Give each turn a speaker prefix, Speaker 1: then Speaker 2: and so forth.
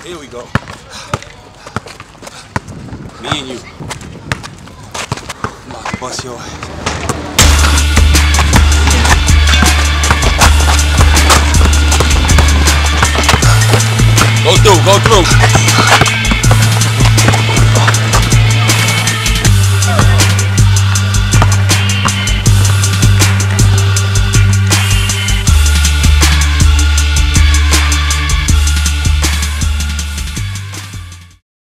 Speaker 1: Here we go. Me and you. I'm about to bust your ass. Go through, go through.